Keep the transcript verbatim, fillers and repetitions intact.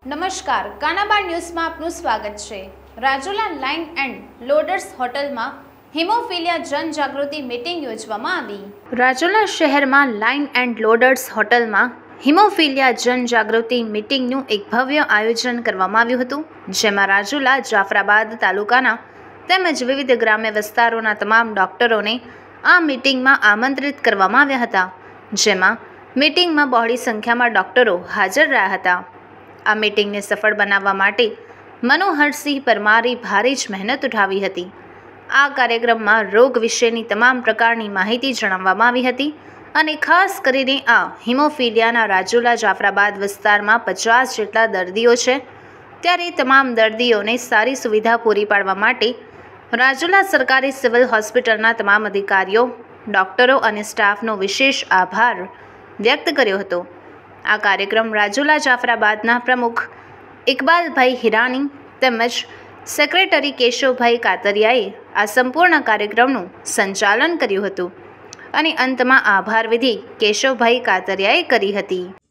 નમસ્કાર, કાનાબાર ન્યૂઝમાં આપનું સ્વાગત છે। રાજુલા લાઇન એન્ડ લોડર્સ હોટલમાં હિમોફિલિયા જનજાગૃતિ મીટિંગ યોજવામાં આવી। રાજુલા શહેરમાં લાઇન એન્ડ લોડર્સ હોટલમાં હિમોફિલિયા જનજાગૃતિ મીટિંગનું એક ભવ્ય આયોજન કરવામાં આવ્યું હતું, જેમાં રાજુલા, જાફરાબાદ તાલુકાના તેમજ વિવિધ ગ્રામ્ય વિસ્તારોના તમામ ડોક્ટરોને આ મીટિંગમાં આમંત્રિત કરવામાં આવ્યા હતા, જેમાં મીટિંગમાં બહોળી સંખ્યામાં ડોક્ટરો હાજર રહ્યા હતા। આ મીટિંગને સફળ બનાવવા માટે મનોહરસિંહ પરમારે ભારે જ મહેનત ઉઠાવી હતી। આ કાર્યક્રમમાં રોગ વિશેની તમામ પ્રકારની માહિતી જણાવવામાં આવી હતી અને ખાસ કરીને આ હિમોફિલિયાના રાજુલા, જાફરાબાદ વિસ્તારમાં પચાસ જેટલા દર્દીઓ છે, ત્યારે તમામ દર્દીઓને સારી સુવિધા પૂરી પાડવા માટે રાજુલા સરકારી સિવિલ હોસ્પિટલના તમામ અધિકારીઓ, ડોક્ટરો અને સ્ટાફનો વિશેષ આભાર વ્યક્ત કર્યો હતો। આ કાર્યક્રમ રાજુલા જાફરાબાદના પ્રમુખ ઇકબાલભાઈ હિરાની તેમજ સેક્રેટરી કેશવભાઈ કાતરિયાએ આ સંપૂર્ણ કાર્યક્રમનું સંચાલન કર્યું હતું અને અંતમાં આભાર વિધિ કેશવભાઈ કાતરિયાએ કરી હતી।